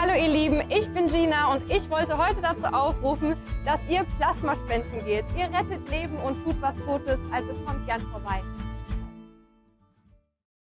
Hallo ihr Lieben, ich bin Gina und ich wollte heute dazu aufrufen, dass ihr Plasma spenden geht. Ihr rettet Leben und tut was Gutes, also kommt gern vorbei.